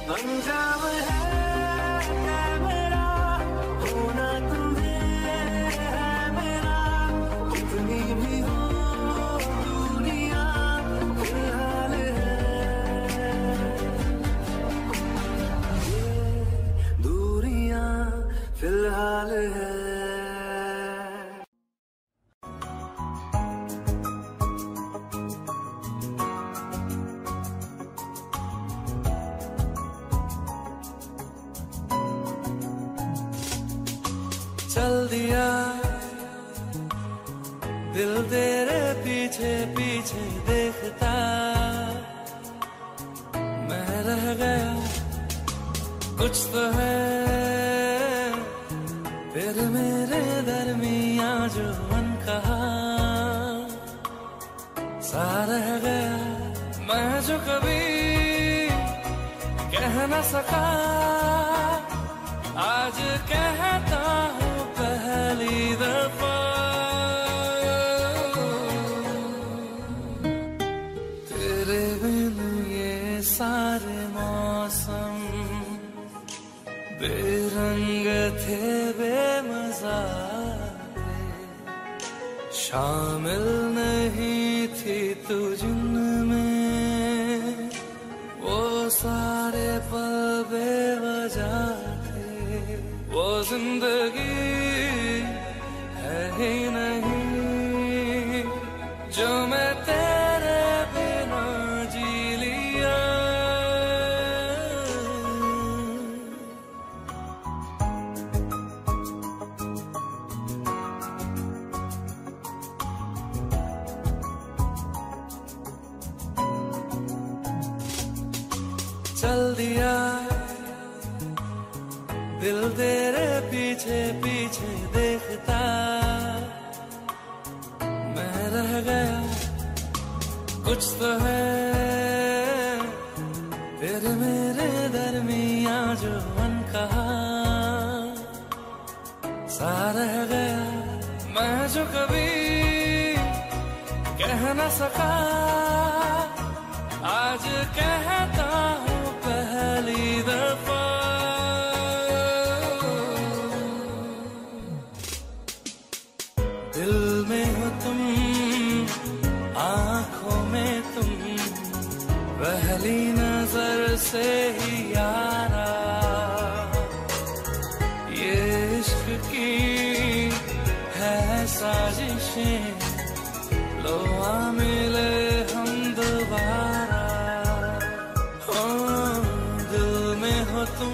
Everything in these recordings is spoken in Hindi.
अंजाम है मेरा होना तुम्हें है मेरा, कितनी भी हो दुनिया फिलहाल है, ये दूरियां फिलहाल है। चल दिया दिल तेरे पीछे पीछे देखता, मैं रह गया कुछ तो है फिर मेरे दरमियां जो मन कहा सा रह गया, मैं जो कभी कह न सका आज कहता हूँ पहली दफा, तेरे बिन ये सारे मौसम बेरंग थे बेमजा थे, शामिल नहीं थी तू जिनमें वो सारे पल बेवजह थे, वो जिंदगी है ही नहीं जो मैं तेरे बिना जी लिया, चल दिया दिल तेरे पीछे पीछे देखता, मैं रह गया कुछ तो है फिर मेरे दरमियां जो मन कहा सा रह गया, मैं जो कभी कह न सका आज कहता हूँ पहली दफा, दिल में हो तुम आँखों में तुम पहली नजर से ही यारा, ये इश्क की है साजिशें लो आ मिले हम दोबारा, हो दिल में हो तुम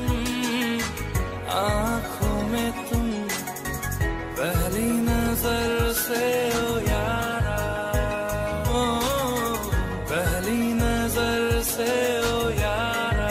आँखों में तुम पहली नजर से ओ यारा, ओ पहली नजर से ओ यारा।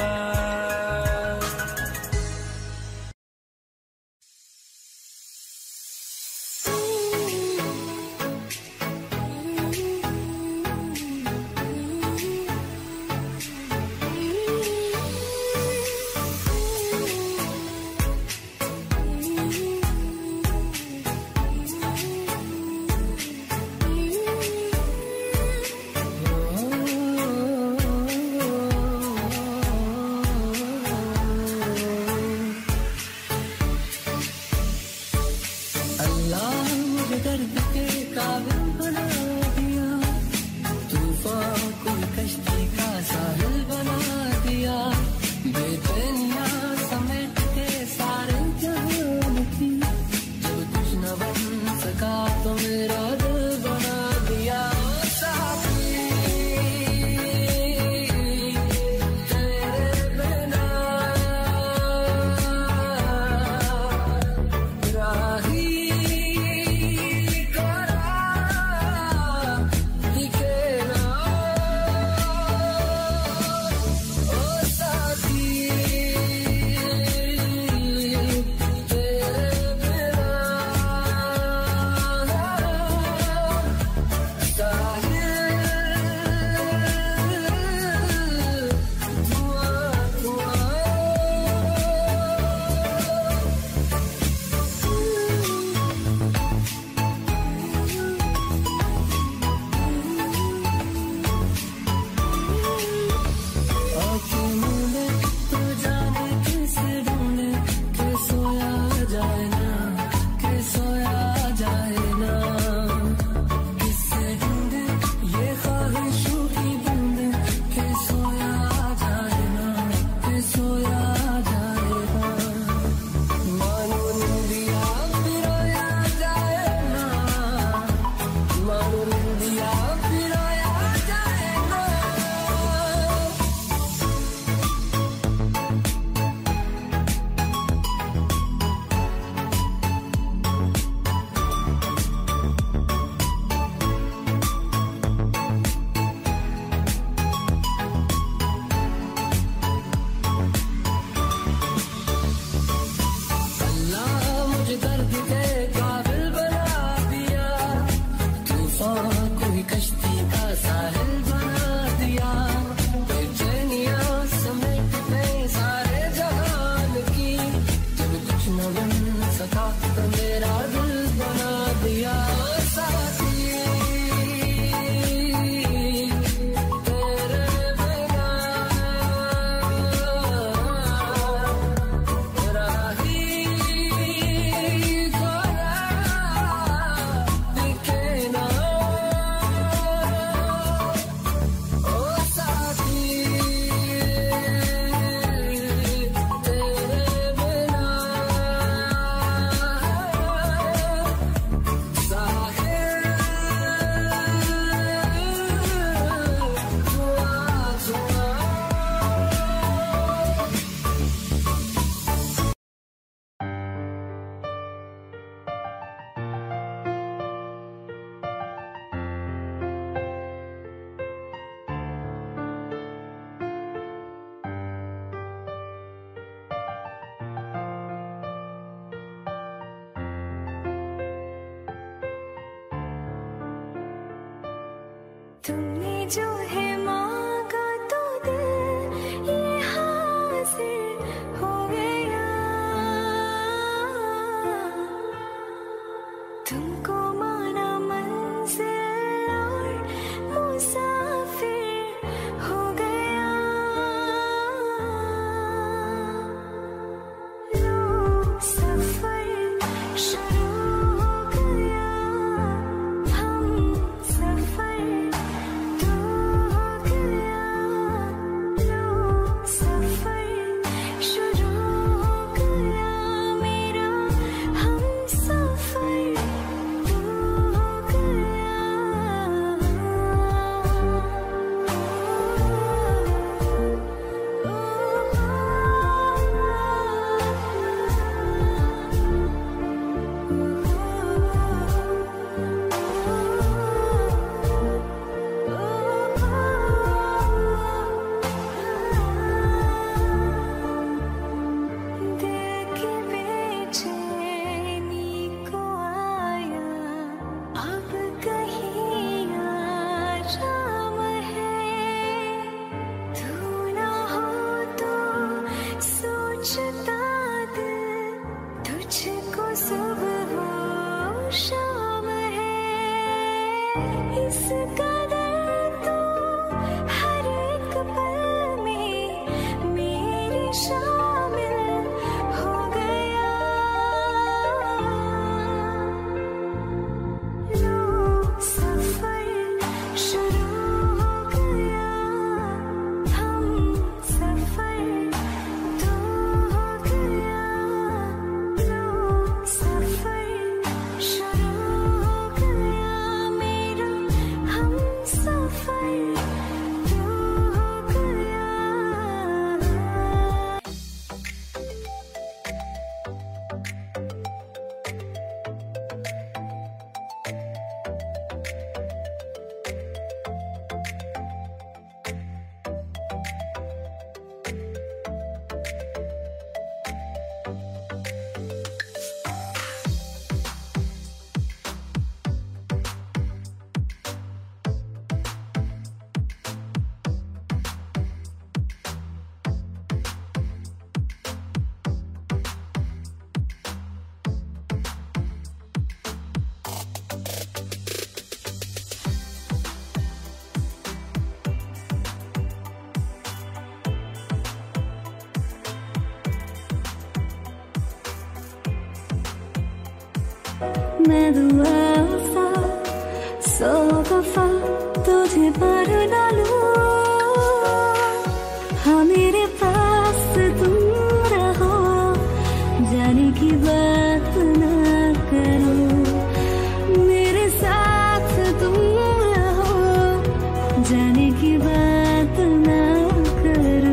तुमने जो है मांगा तो दिल ये हासिल हो गया। तुमको माना मंजिल और मुसाफिर हो गया। लो सफर शुरू हो गया, हम सफर तो हो गया। लो सफर शुरू हो गया मेरा, हम सफर तो हो गया। दिल की बेचैनी को आया अब कहीं आराम है। तू ना हो तो सोचता दिल तुझको सुबह हो शाम है। इस कदर तो हर एक पल में मेरी शामिल हो गया। लो सफर शुरू हो गया, हम सफर तो हो गया। लो सफर शुरू हो गया मेरा, हम सफर तो हो गया। मैं दुआ वफा सौ वफा तुझे पर डालूं। हाँ मेरे पास तुम रहो, जाने की बात ना करो। मेरे साथ तुम रहो, जाने की बात ना करो।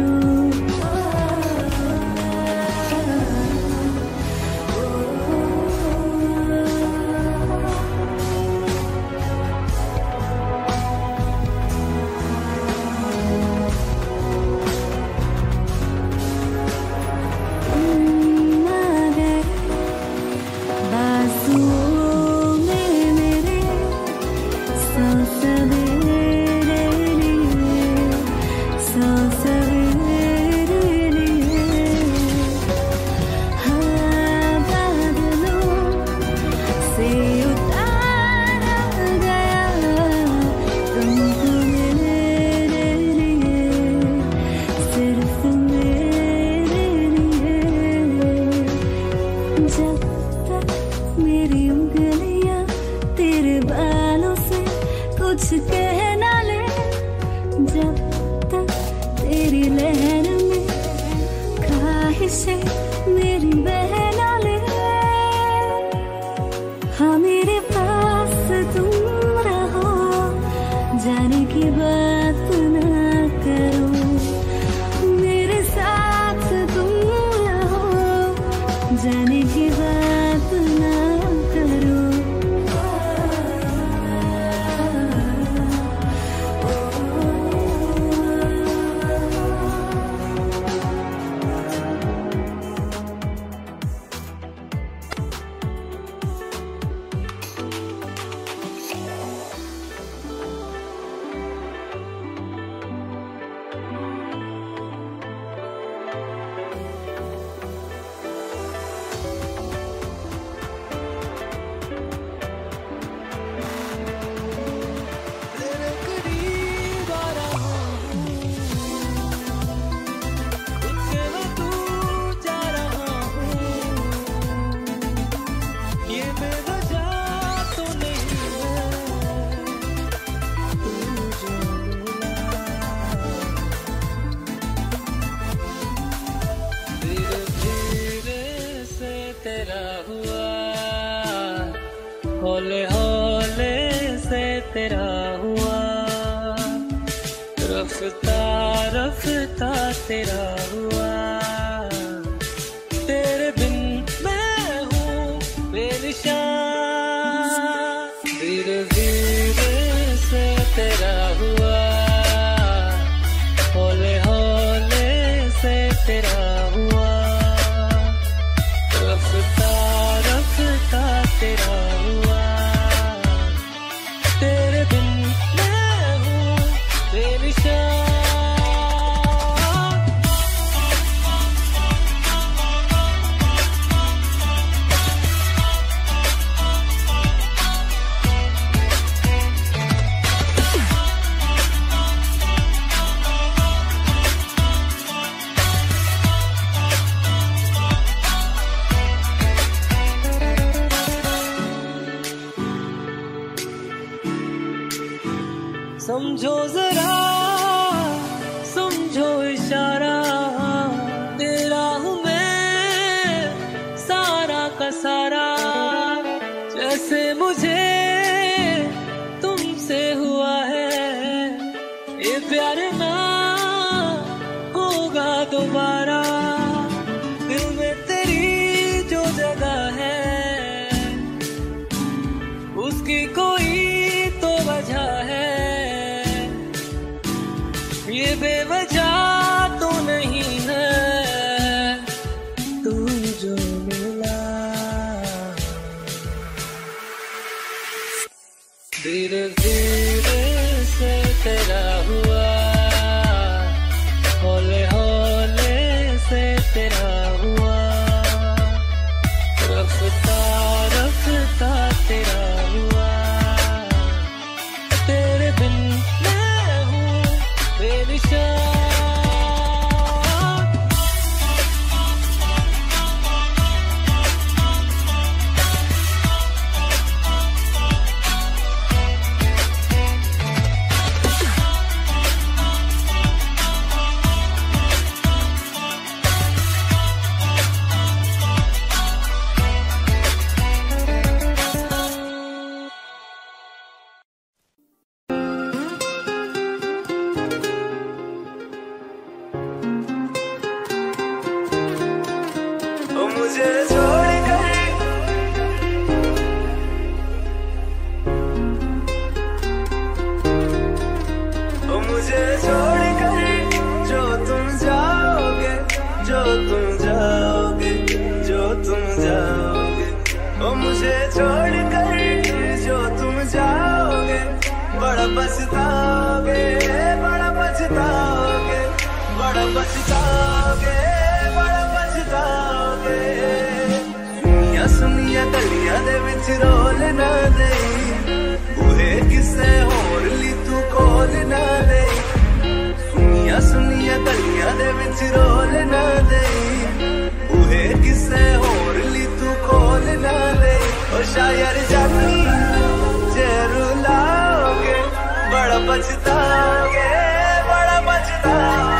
तेरा हुआ, हौले हौले से तेरा हुआ, रफ्ता रफ्ता तेरा हुआ। तेरे बिन मैं हूँ बेनिशान, धीरे धीरे से तेरा हुआ, हौले हौले से तेरा हुआ, रफ्ता रफ्ता तेरा हुआ। तेरे बिन मैं हूँ बेनिशान। समझो जरा, समझो इशारा, तेरा हूँ मैं सारा का सारा। जैसे मुझे तुमसे हुआ है, ये प्यार ना होगा दोबारा। दिल में तेरी जो जगह है, उसकी कोई तो वजह है। ये बेवजह तो नहीं है, तू जो मिला। धीरे धीरे से तेरा हुआ, हौले हौले से तेरा हुआ, रफ्ता रफ्ता तेरा हुआ। तेरे बिन मैं हूँ बेनिशान। मुझे छोड़ कर, मुझे छोड़ कर जो तुम जाओगे, जो तुम जाओगे, जो तुम जाओगे। ओ मुझे छोड़ कर जो तुम जाओगे, बड़ा पछताओगे, बड़ा पछताओगे, बड़ा पछताओगे, बड़ा पछताओगे। सुनिया सुनिया गलियां दे विच रोल ना दे, बूहे किसे होर ली तू कोल ना दे। सुनिया सुनिया गलियां दे विच रोल ना दे, बूहे किसे होर ली तू कोल ना दे। ओ शायर जानी जे रुलाओगे, बड़ा पछताओगे, बड़ा पछताओगे।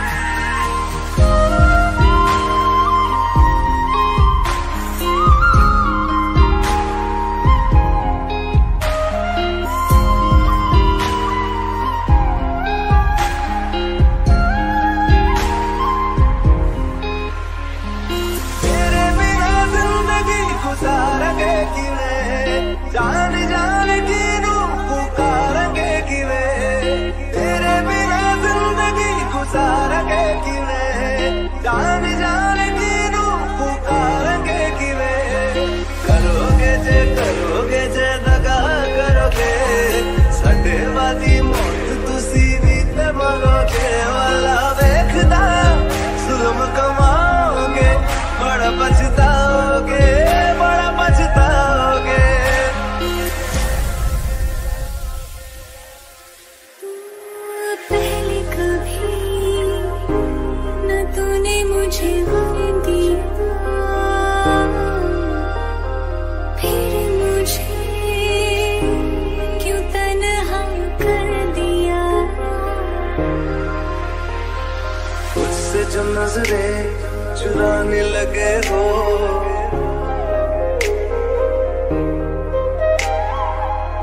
जान जान की रूह पुकारेंगे किवे, तेरे बिना जिंदगी गुजारेंगे किवे। जान जान की रूह पुकारेंगे किवे, करोगे जे दगा करोगे, साडे वाली मौत तुसी भी ते मरोगे। वाला वेखदा जुल्म कमाओगे, बड़ा पछताओगे, बड़ा पछताओगे। पहले कभी न तूने मुझे गम दिया, फिर मुझे क्यों तन्हा कर दिया। मुझसे जो नजरें चुराने लगे हो,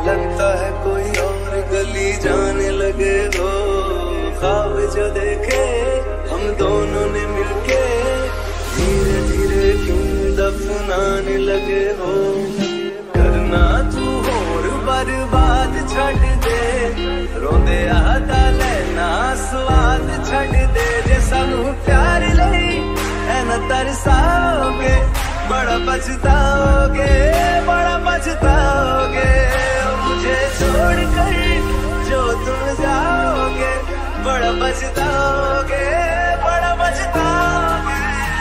लगता है कोई और गली जाने लगे हो। ख्वाब जो देखे हम दोनों ने मिलके, धीरे धीरे क्यों दफनाने लगे हो। करना तू होर बर्बाद छड़ दे, रोंदे आता लेना स्वाद छड़ दे। जे सानू प्यार लई है न तरसाओगे, बड़ा पछताओगे, बड़ा पछताओगे। मुझे छोड़ कर जो तुम जाओगे, बड़ा पछताओगे, बड़ा पछताओगे।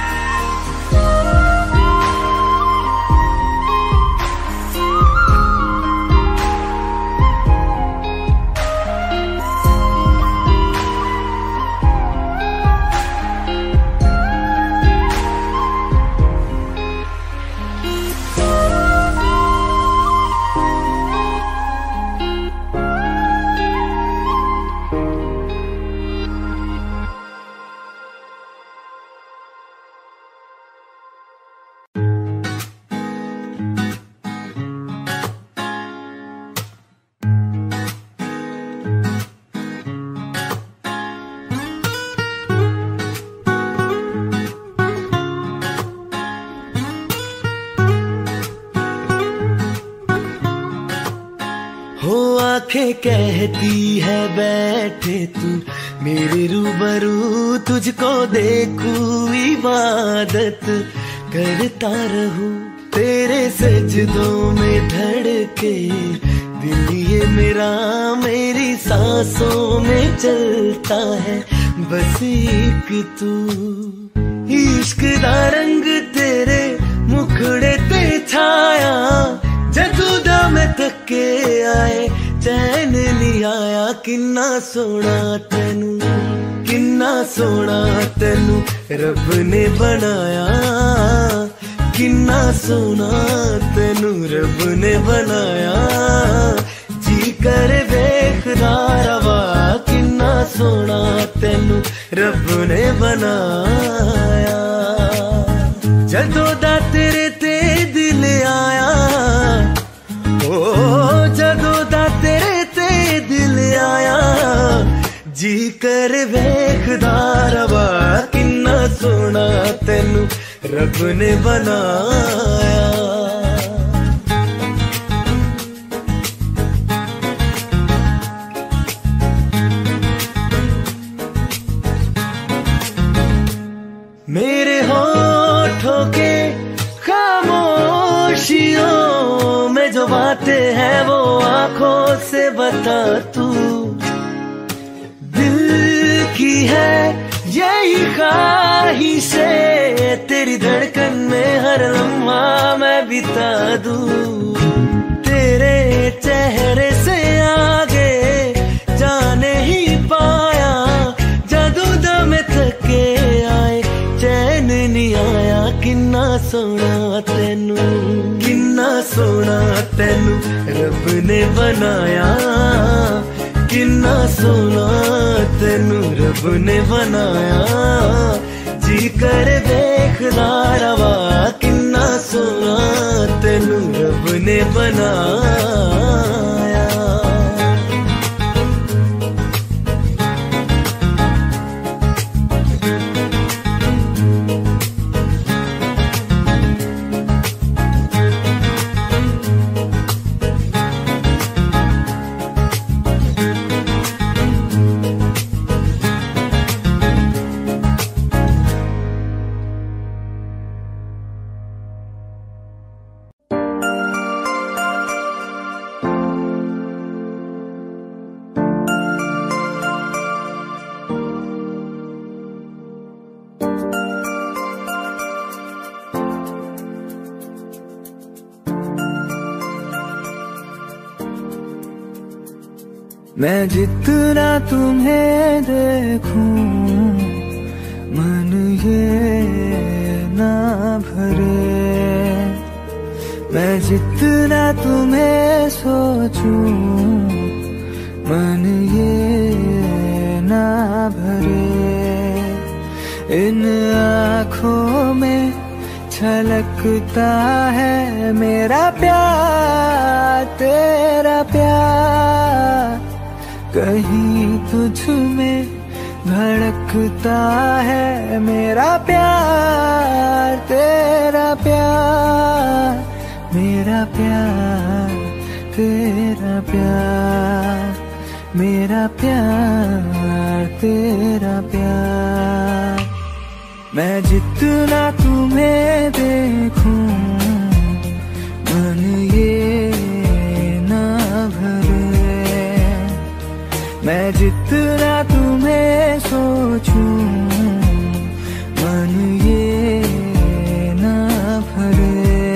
आंखें कहती है बैठे तू मेरे रूबरू, तुझको देखूं इबादत करता रहूं। तेरे सजदों में धड़के दिल ये मेरा, मेरी सांसों में चलता है बस एक तू। इश्क दा रंग तेरे मुखड़े ते छाया, जदू दा मैं थके आए चैन नहीं आया। किन्ना सोना तेनू, किन्ना सोना तेनू रब ने बनाया। किन्ना सोना तेनू रब ने बनाया। जी कर वेखदा रवा, किन्ना सोना तेनू रब ने बनाया। जदों दा तेरे ते दिल आया, ओ जदों दा तेरे ते दिल आया। जी कर वेखदा रवा, किन्ना सोना तेनू रब ने बनाया। मेरे होठों के खामोशियों में जो बातें हैं वो आंखों से बता तू। दिल की है यही ख्वाहिशें, तेरी धड़कन में हर लम्हा मैं बिता दूं। तेरे चेहरे से आगे जाने ही पाया, जादू दम थके आए चैन नहीं आया। किन्ना सोना तेनू, किन्ना सोना तेनू रब ने बनाया। किन्ना सोना तेनू रब ने बनाया। जी कर देखदा रवा, किन्ना सोना तेनू रब ने बनाया। मैं जितना तुम्हें देखूं मन ये ना भरे। मैं जितना तुम्हें सोचूं मन ये ना भरे। इन आँखों में छलकता है मेरा प्यार तेरा प्यार कहीं तुझ में धड़कता है मेरा प्यार, तेरा प्यार मेरा प्यार, तेरा प्यार मेरा प्यार, तेरा प्यार। मैं जितना तुम्हें देखूं मन ये ना भरे, मैं जितना तुम्हें सोचूं मन ये ना भरे।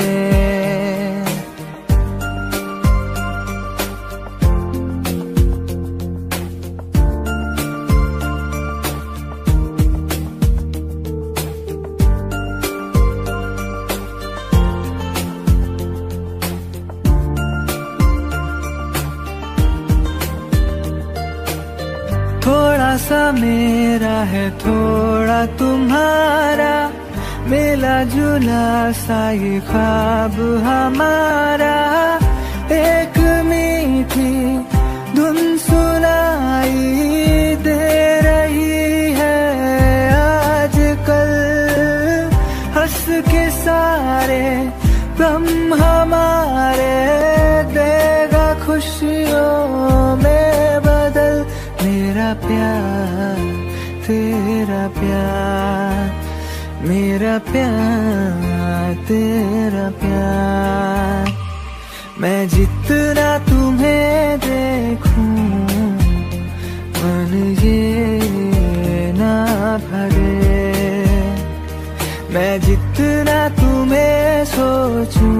थोड़ा सा मेरा है थोड़ा तुम्हारा, मिला जुला सा ये ख्वाब हमारा। एक मीठी धुन सुनाई दे रही है आजकल, हंस के सारे गम हमारे देगा खुशियों में बदल। मेरा प्यार तेरा प्यार, मेरा प्यार तेरा प्यार। मैं जितना तुम्हें देखूं मन ये ना भरे, मैं जितना तुम्हें सोचूं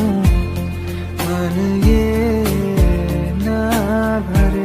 मन ये ना भरे।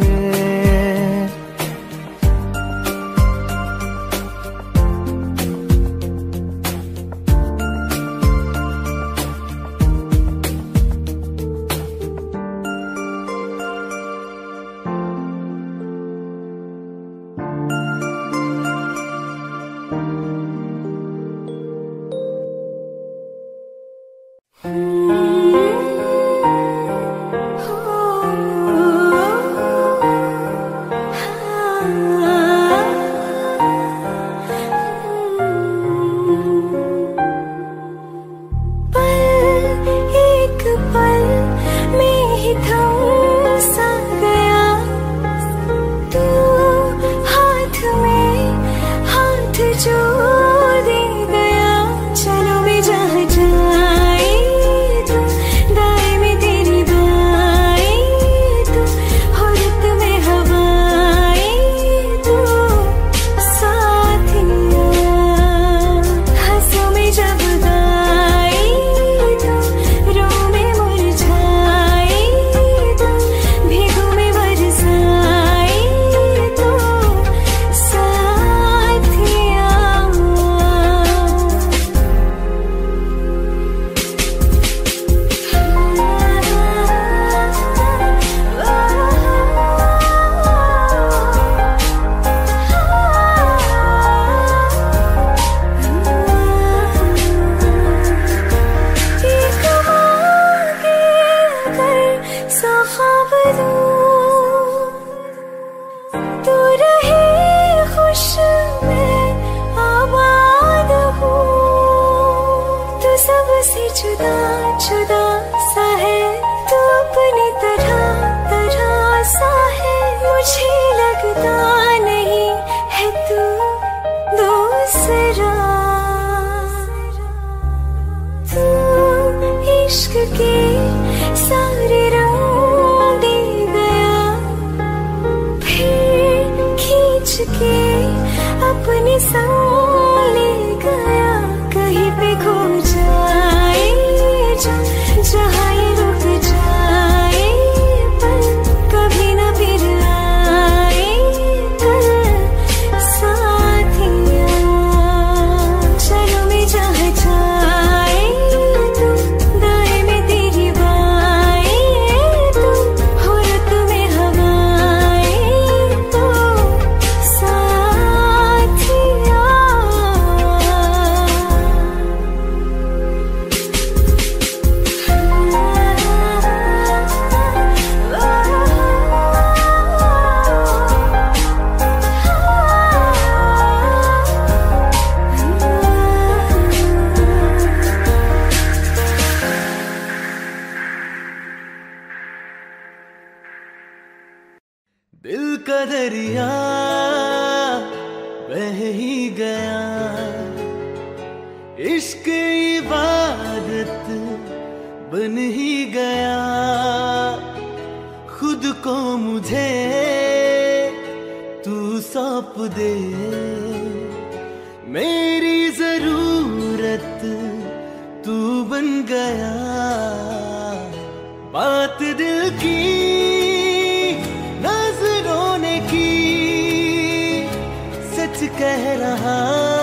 अपने संग ले गया, कहीं पे खो जाए जहाँ ये रुक जाए, पर कभी न फिर आए कल साथिया। चलो मैं जहाँ जाए तू, दाएं में तेरी बाएं तू, हो रत में हवाएं तो साथिया। का दरिया बह ही गया, इश्क इबादत बन ही गया। खुद को मुझे तू सौंप दे, मेरी जरूरत तू बन गया। बात दिल की नजरों ने की, सच कह रहा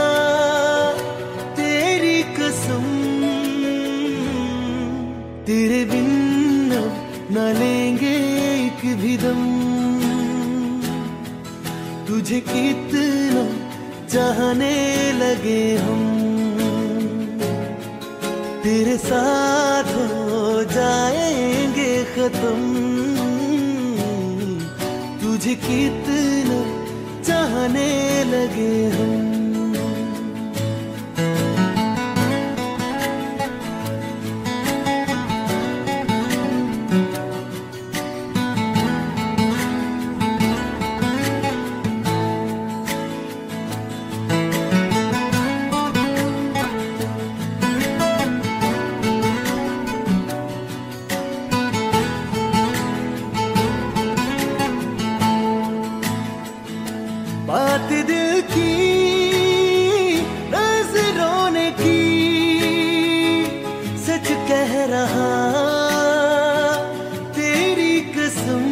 तेरी कसम। तेरे बिन न लेंगे एक भी दम, तुझे कितना चाहने लगे हम। तेरे साथ हो जाएंगे खत्म, तुझे कितना चाहने लगे हम। बात दिल की नजरों ने की, सच कह रहा तेरी कसम।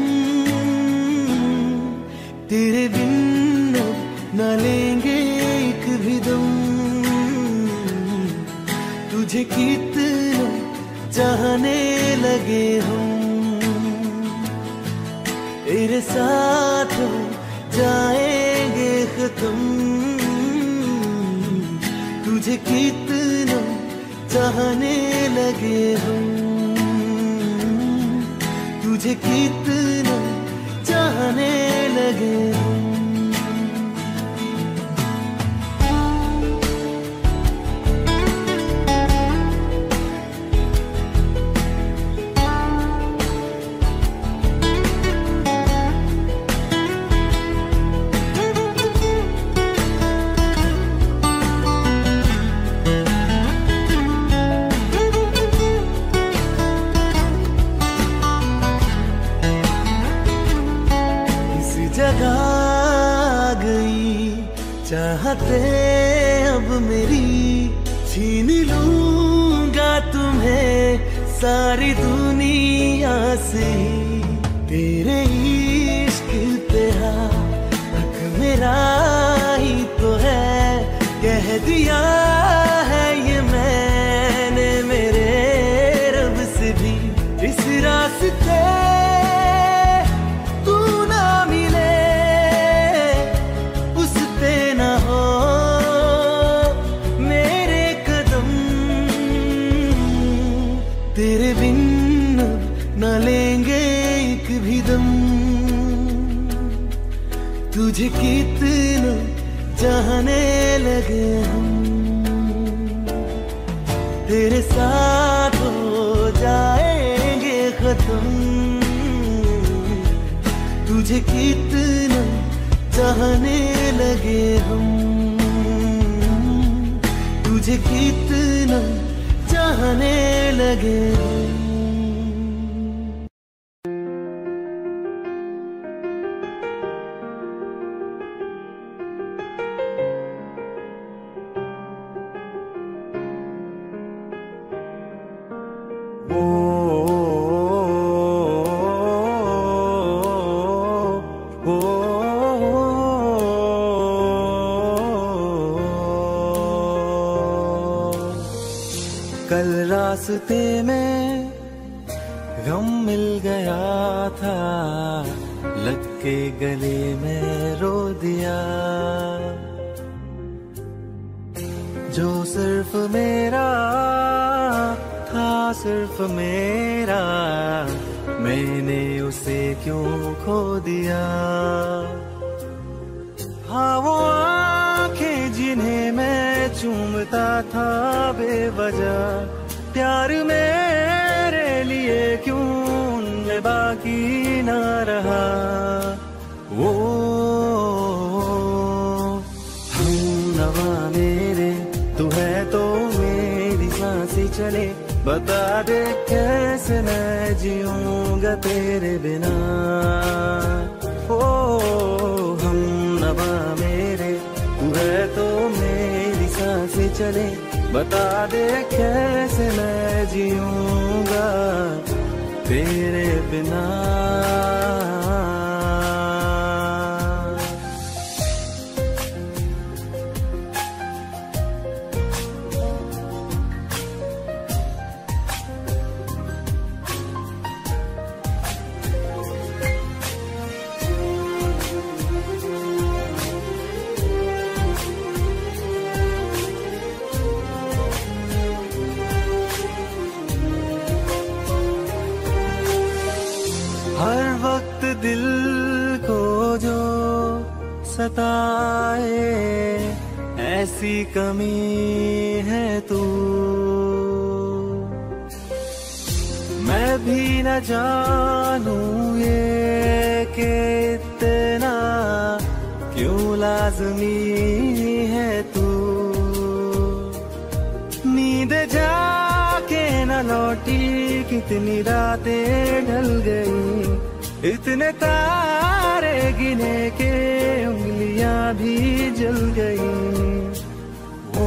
तेरे बिन न लेंगे एक भी दम, तुझे कितना चाहने लगे हम। तेरे साथ जाएंगे खत्म, तुझे कितना चाहने लगे हम। तुझे कितना चाहने लगे हम। जगा गई चाहते अब मेरी, छीन लूंगा तुम्हें सारी दुनिया से। तेरे इश्क पे हक मेरा ही तो है, कह दिया है ये मैंने मेरे रब से भी। इस रास्ते तेरे बिन न लेंगे एक भी दम, तुझे कितना चाहने लगे हम। तेरे साथ हो जाएंगे खत्म, तुझे कितना चाहने लगे हम। तुझे कितना चाहने लगे हम। कल रास्ते में गम मिल गया था, लग के गले में रो दिया। जो सिर्फ मेरा था, सिर्फ मेरा, मैंने उसे क्यों खो दिया। हाँ वो आंखें जिन्हें मैं चूमता था बेवजह, प्यार मेरे लिए क्यों उनमें बाकी ना रहा। ओ हम नवा मेरे, तू है तो मेरी सांसें चले, बता दे कैसे मैं जीऊंगा तेरे बिना। ओ हम नवा मेरे, तू है तो मेरी सांसें चले, बता दे कैसे मैं जीऊंगा तेरे बिना। हर वक्त दिल को जो सताए, ऐसी कमी है तू। मैं भी न जानूं ये कि इतना क्यों लाज़मी है तू। नींद जाके न लौटी, कितनी रातें ढल गई, इतने तारे गिने के उंगलियां भी जल गई। ओ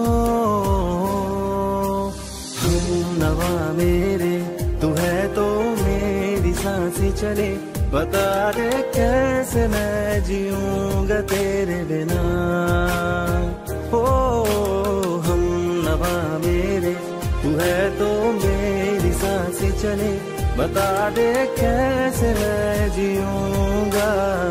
हम नवा मेरे, तू है तो मेरी सांसें चले, बता दे कैसे मैं जीऊंगा तेरे बिना। ओ हम नवा मेरे, तू है तो मेरी सांसें चले, बता दे कैसे मैं जीऊंगा।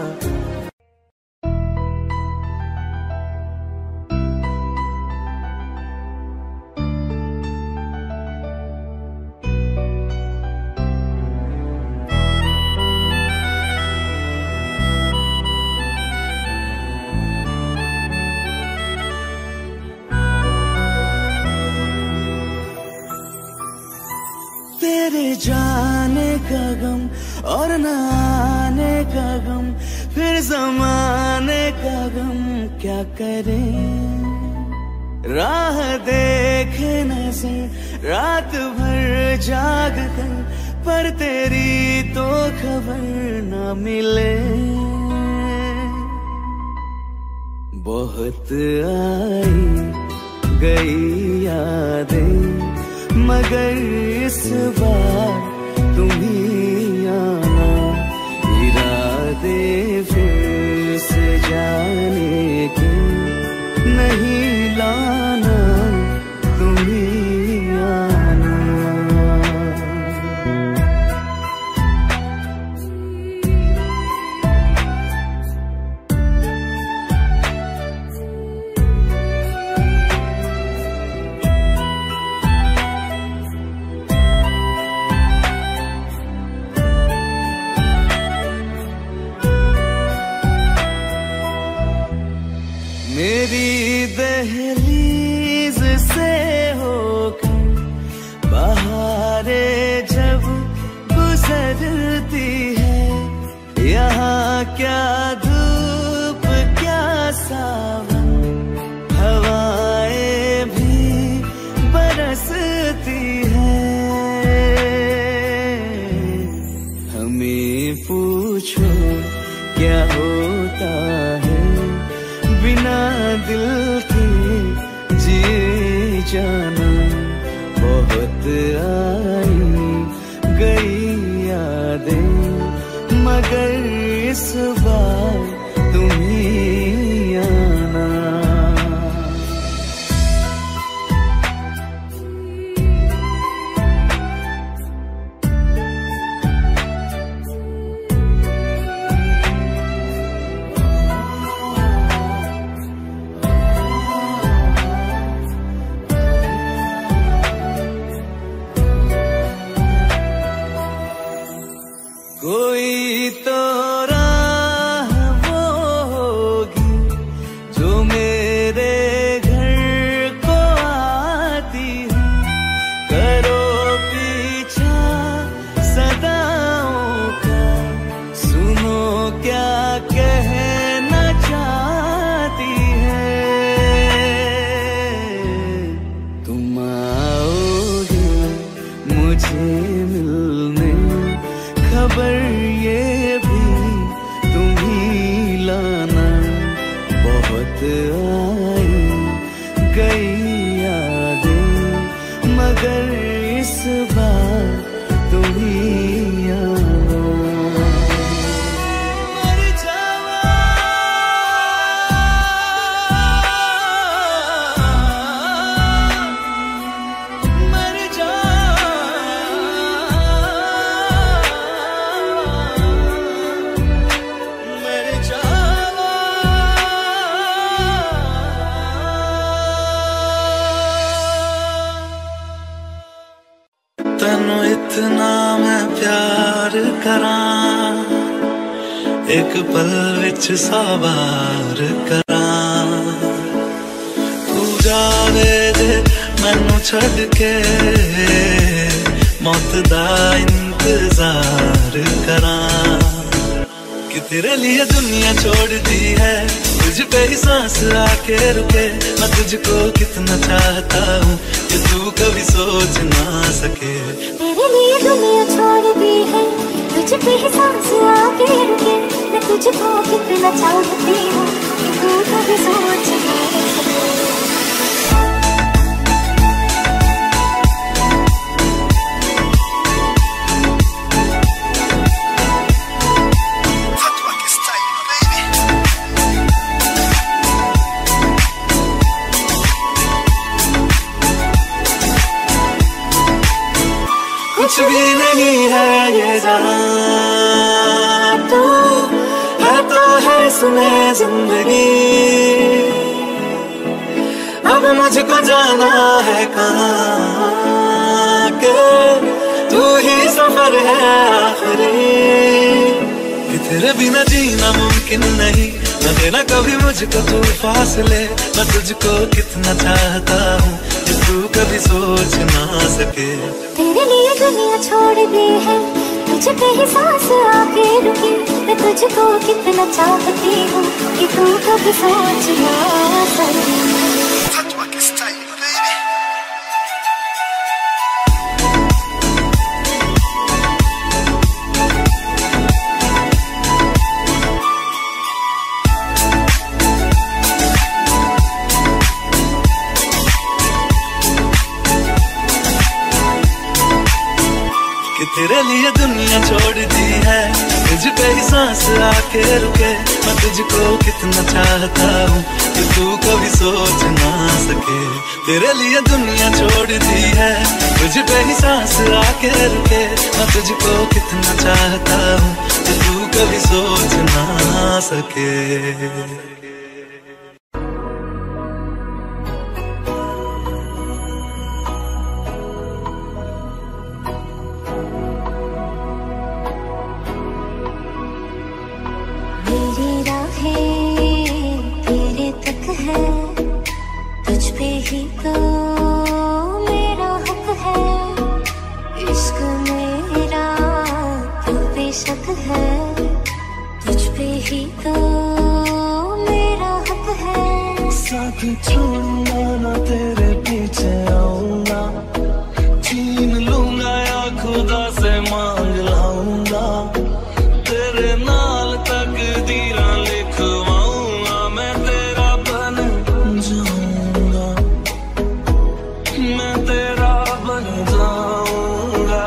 तेरे जाने का गम और न आने का गम, फिर ज़माने का गम क्या करे। राह देखे नजर रात भर जाग कर, पर तेरी तो खबर न मिले। बहुत आई गई यादें, मगर इस बार तुम ही आना। इरादे फिर से जाने के नहीं लाना, तुम ही आना। मेरी दहलीज से होकर बहारें जब गुजरती है, यहाँ क्या धूप क्या सावन, हवाएं भी बरसती है। हमें पूछो क्या होता है बिना दिल के जिए जाना। बहुत आई गई यादें, मगर इस बार तुम ही आना। कोई तो राह वो तेनू इतना मैं प्यार करां, एक पल विच 100 बार करां। तू जावे जे मैनू छड़ के, मौत दा इंतजार करां। कि तेरे लिए दुनिया छोड़ दी है, तुझ पे ही सांस आके रुके। मैं तुझको कितना चाहता हूँ कि तू कभी सोच ना सके। तेरे लिए दुनिया छोड़ दी है, तुझ पे ही सांस आके रुके। मैं तुझको कितना चाहती हूँ कि तू कभी सोच ना सके। कुछ भी नहीं है ये जहां, तू है तो है सुने जिंदगी। अब मुझको जाना है कहाँ के, तू ही सफर है आखिरी। कि तेरे बिना जीना मुमकिन नहीं, न देना कभी मुझको तू फासले। मैं तुझको कितना चाहता हूँ कि तू कभी सोच ना सके। तेरे लिए दुनिया छोड़ दी है, तुझ पे ही सांस आके रुकी। मैं तुझको कितना चाहती हूँ कि तू कभी सोच ना सके। तेरे लिए दुनिया छोड़ दी है, तुझ पे ही सांस आके रुके। मैं तुझको कितना चाहता हूँ कि तू कभी सोच ना सके। तेरे लिए दुनिया छोड़ दी है, तुझ पे ही सांस आके रुके। मैं तुझको कितना चाहता हूँ कि तू कभी सोच ना सके। तेरे तक है, तुझ पे ही तो मेरा हक है। इश्क मेरा तो बेशक है, तुझ पे ही तो मेरा हक है। साथ छोड़ूंगा ना तेरे पीछे आऊंगा, छीन लूंगा या खुदा से मांग लाऊंगा। तेरे नाल तकदीरा लिखवाऊंगा, मैं तेरा बन जाऊंगा, मैं तेरा बन जाऊंगा।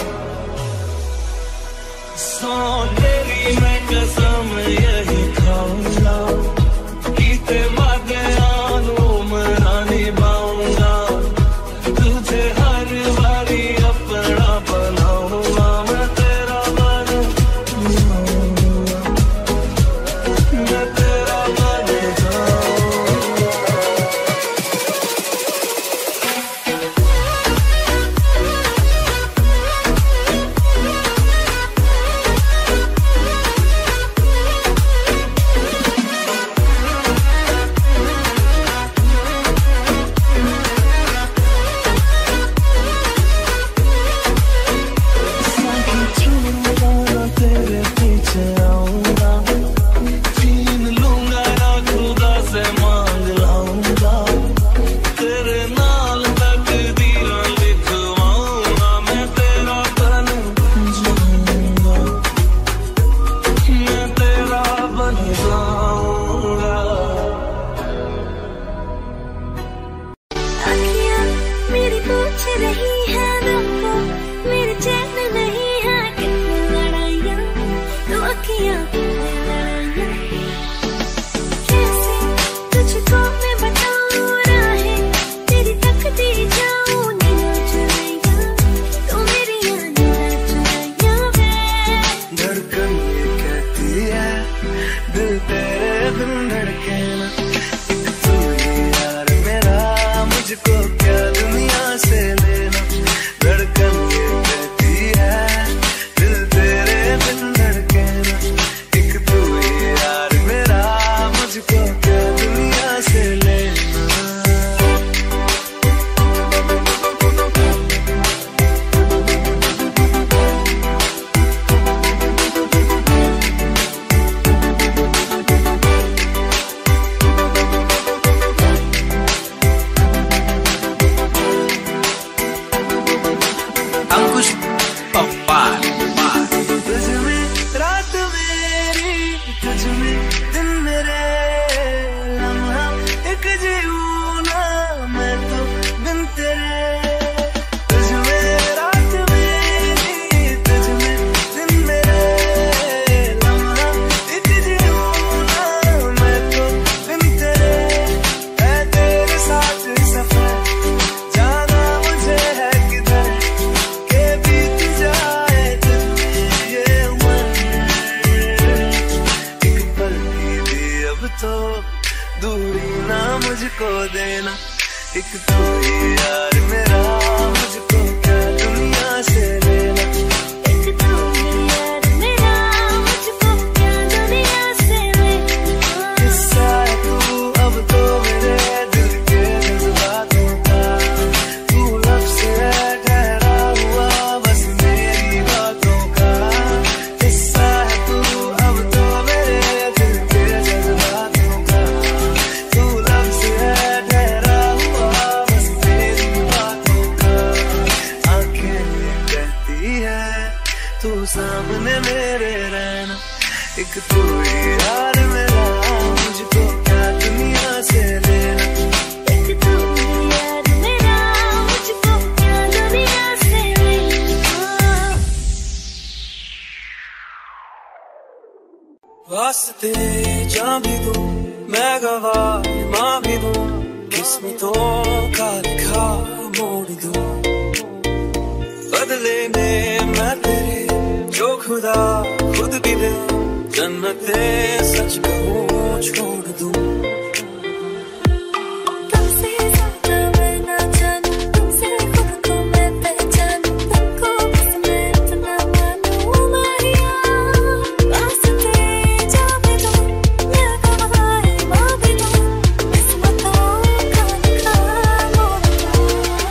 सौ तेरी मैं कसम यही खाऊंगा, कीते वादे आनू मना निभाऊंगा। तुझे हर बारी अपना बनाऊंगा, मैं तेरा बन जाऊंगा, मैं तेरा बन जाऊंगा। एक तू ही यार मेरा, मुझको क्या दुनिया से लेना। एक तू ही यार मेरा, मुझको क्या दुनिया से लेना। वास्ते जान भी दूं, मैं गवाह माँ भी दूं, किस्मतों का लिखा मोड़ दूं। बदले में मैं तेरे जो खुदा खुद भी दे, जन्नते सच कहूँ छोड़ दूं। तुमसे ज्यादा मैं ना जानूं, तुमसे खुद को मैं पहचानूं, तुमको बस मैं इतना मानूं माहिया। वास्ते जा भी दूं, मैं गवाह माँ भी दूं, किस्मतों का लिखा मोड़ दूं।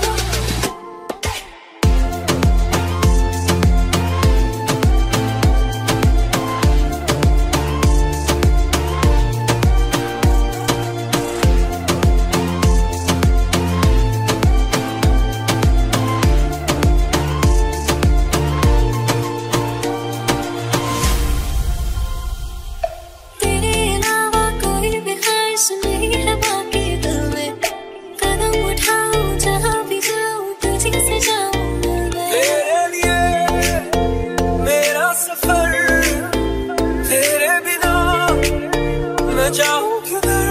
तेरे अलावा कोई भी ख्वाहिश नहीं है बाकी दिल में, कदम उठाऊं जहाँ भी जाऊं तुझे से जाऊं मैं। तेरे लिए मेरा सफर, तेरे बिना मैं जाऊं किधर।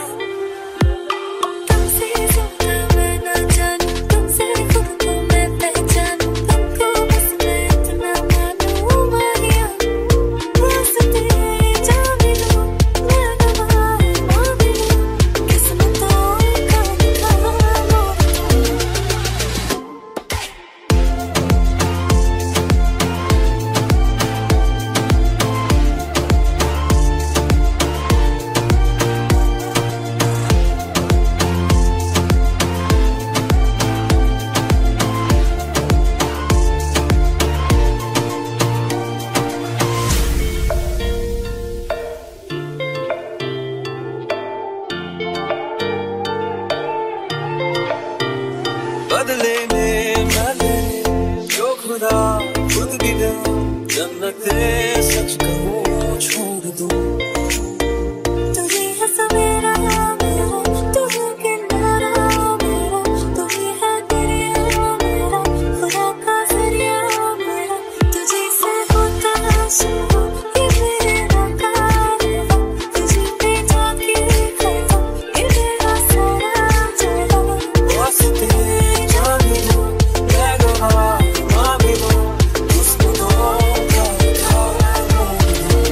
तुमसे ज्यादा मैं ना जानूं, तुमसे खुद को मैं पहचानूं, तुमको बस मैं इतना मानूं माहिया। वास्ते जा भी दूं, मैं गवाह माँ भी दूं, किस्मतों का लिखा मोड़ दूं। बदले में मैं तेरे जो खुदा खुद भी दे, जन्नते सच कहूँ छोड़ दूं। तू ही है सवेरा मेरा, तू है किनारा मेरा, तू ही है दरिया मेरा, खुदा का जरिया मेरा। तुझे से होता शुरू ये मेरा कारवां, तुझे पे जाके खत्म ये मेरा सारा जहां। वास्ते जान भी दूं, मैं गवाह माँ भी दूं, किस्मतों का लिखा मोड़ दूं।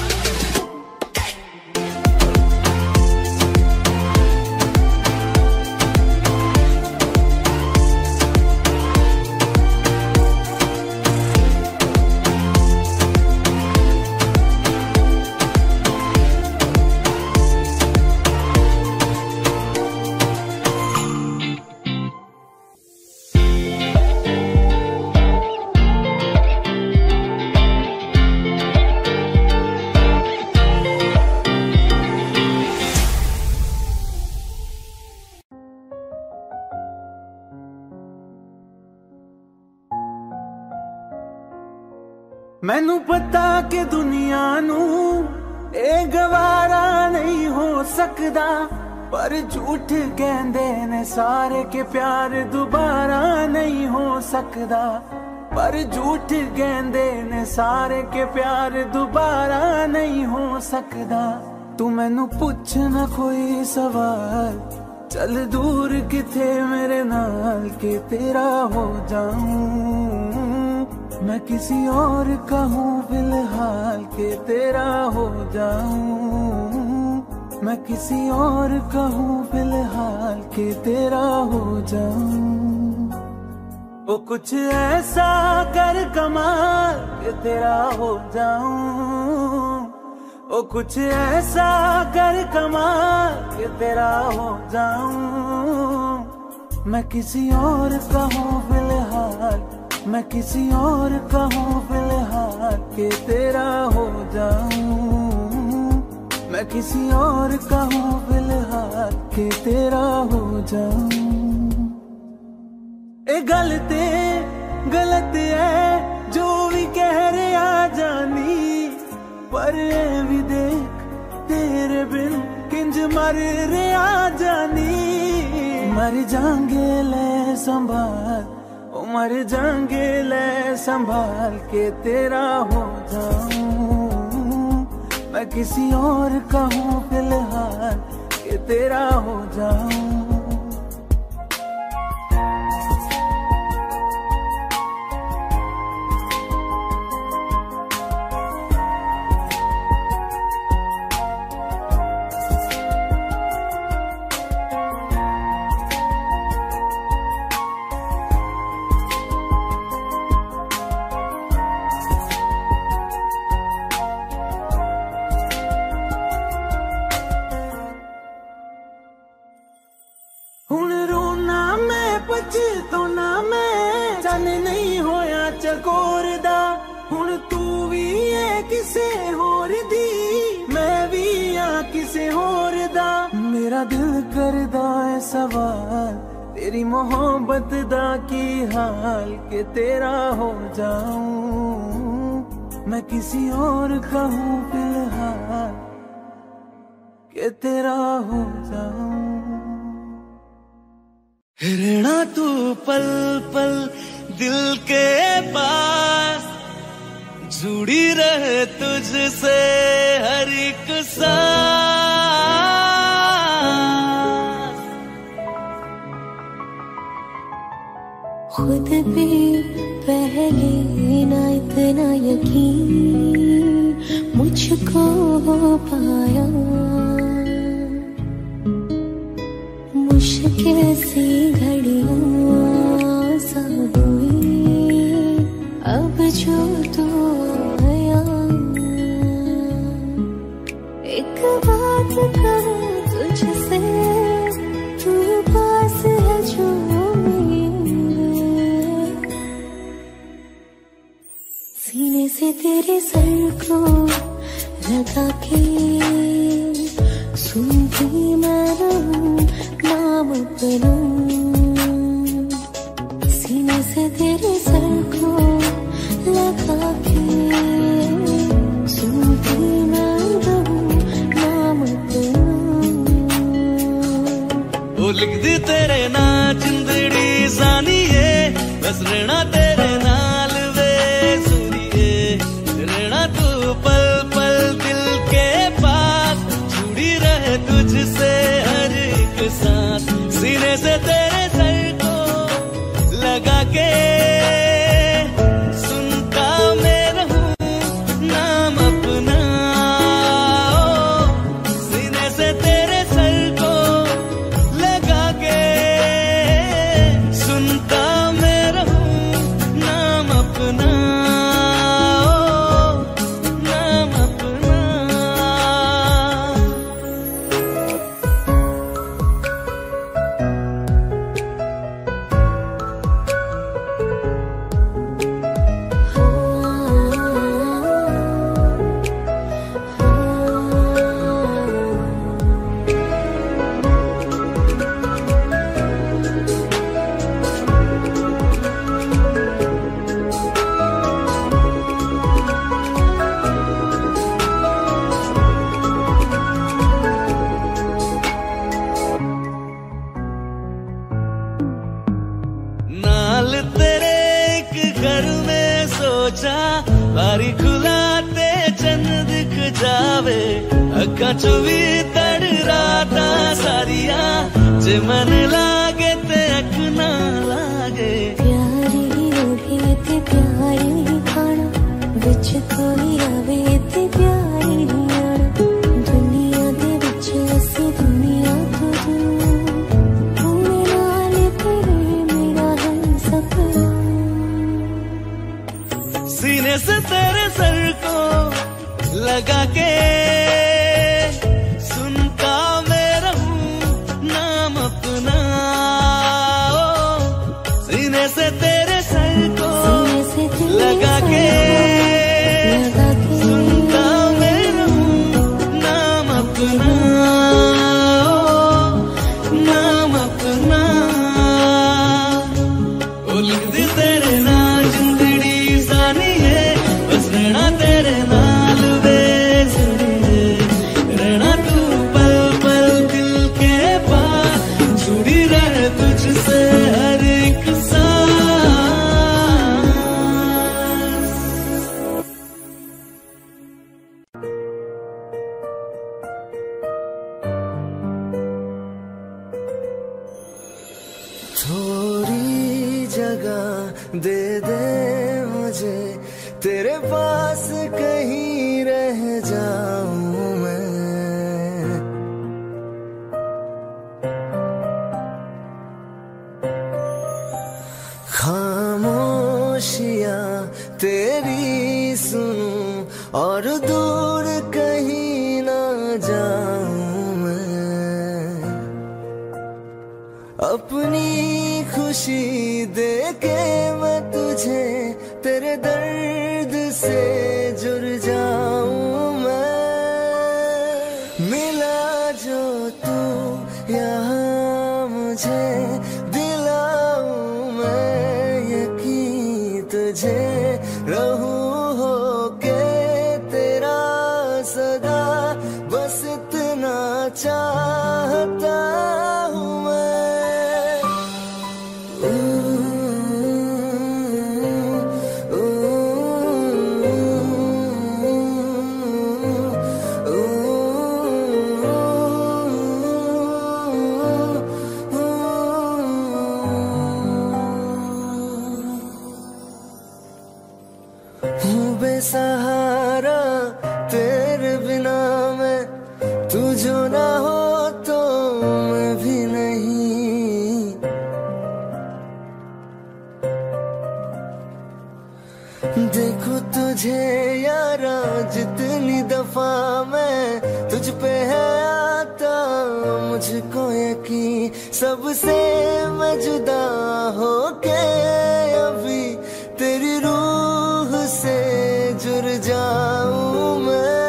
मैनू पता कि दुनिया नू ए गवारा नहीं हो सकदा, पर झूठ कहंदे ने सारे के प्यार दोबारा नहीं हो सकदा। पर झूठ कहंदे ने सारे के प्यार दोबारा नहीं हो सकदा। तू मैनू पुछ ना कोई सवाल, चल दूर किथे मेरे नाल के तेरा हो जाऊं। मैं किसी और का हूँ फिलहाल के तेरा हो जाऊं। मैं किसी और का हूँ फिलहाल के तेरा हो जाऊं। ओ कुछ ऐसा कर कमाल के तेरा हो जाऊं। ओ कुछ ऐसा कर कमाल के तेरा हो जाऊं। मैं किसी और का हूँ फिलहाल, मैं किसी और का हूँ फिलहाल के तेरा हो जाऊं। मैं किसी और का हूँ फिलहाल के तेरा हो जाऊं। ए गलत है जो भी कह रहे आ जानी, पर ये भी देख तेरे बिन किंज मर रे आ जानी। मर जाएंगे ले संभाल, ओ मर जाएंगे ले संभाल के तेरा हो जाऊं। मैं किसी और का हूँ फिलहाल के तेरा हो जाऊं। हुण रोना मैं पछताना मैं चन नहीं होया चकोर दा। हुण तू भी है किसे होर दी, मैं भी आ किसे होर दा। मेरा दिल करदा है सवाल तेरी मोहब्बत दा की हाल के तेरा हो जाऊं। मैं किसी और का हूँ फिलहाल के तेरा हो जाऊं। रहना तू पल पल दिल के पास, जुड़ी रहे तुझसे हर एक सांस। खुद भी पहले ना इतना यकीन मुझको हो पाया। मुश्किल सी घड़ियां सा हुई अब जो तू आया। एक बात कहूँ तुझसे, तू पास है जो मेरे, सीने से तेरे सर को लगा के सुनती मैं रहूं नाम अपना। सीने से तेरे सर को लगा के सुनती मैं रहूं नाम अपना। वो लिख दी तेरे ना जिंदड़ी जानिए, बस रहना तेरे नाल वे सुनिए। रहना तू पल पल दिल के पास, जुड़ी रहे तुझसे हर एक सांस। सीने से तेरे सर को लगा के सुनता मैं रहूं नाम अपना। सीने से तेरे सर को लगा के सुनता मैं रहूं नाम अपना। नाम अपना। नाल तेरे एक घर में सोचा, बारी खुलाते चंद दिख जावे। अखा चो भी तड़ राता सारिया, जे मन लागे ते अख ना लागे। प्यारी होगी ते प्यारी खाना, विच कोई आवे ते प्यारी आना। दुनिया दे विच असी दुनिया तो दूर, होने नाल तेरे मेरा हम सपना। सीने से तेरे सर को लगा के सुनता मैं रहूं नाम अपना। सीने से तेरे सर को लगा के सुनता मैं रहूं नाम अपना। नाम अपना। ओ लिख दी तेरे ना जिंदड़ी जानिए, बस रहना तेरे नाल वे जगह दे दे मुझे, तेरे पास कहीं रह जाऊं मैं। खामोशियां तेरी सुनूं और दूर कहीं ना जाऊं मैं। अपनी खुशी देके मैं तुझे तेरे दर्द से जुड़ जाऊं मैं। मिला जो तू यहाँ मुझे, दिलाऊं मैं यकीन तुझे, रहूं होके तेरा सदा, बस इतना चाहता हूँ मैं। हूँ बेसहारा तेरे बिना मैं, तू जो ना हो तो मैं भी नहीं। देखो तुझे यारा जितनी दफा मैं तुझ पे है आता, मुझको यकीन सबसे मैं जुदा होके अभी तेरी रूह से जुड़ जाऊं मैं।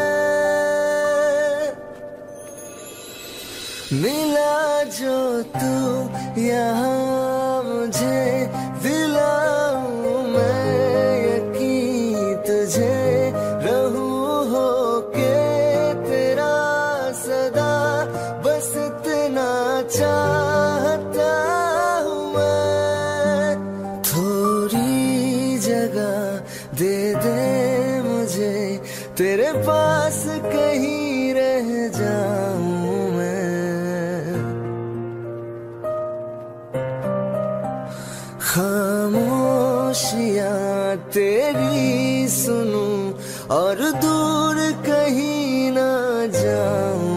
मिला जो तू यहाँ मुझे, दिलाऊं मैं यकीन तुझे, रहूं होके तेरा सदा, बस इतना चाहता हूँ मैं। थोड़ी जगह दे दे मुझे, तेरे पास कहीं रह जाऊं मैं। खामोशियां तेरी सुनूं और दूर कहीं ना जाऊं